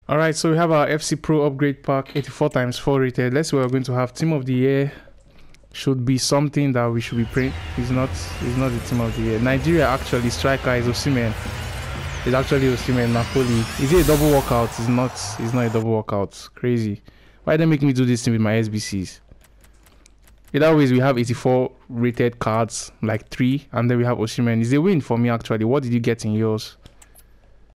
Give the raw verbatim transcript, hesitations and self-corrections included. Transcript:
All right, so we have our F C Pro upgrade pack, eighty-four times four rated. Let's see what we're going to have. Team of the year should be something that we should be praying. It's not. It's not the team of the year. Nigeria actually striker is Osimhen. It's actually Osimhen. Napoli. Is it a double walkout? It's not. It's not a double walkout. Crazy. Why they make me do this thing with my S B Cs? Either ways, we have eighty-four rated cards, like three, and then we have Osimhen. It's a win for me actually. What did you get in yours?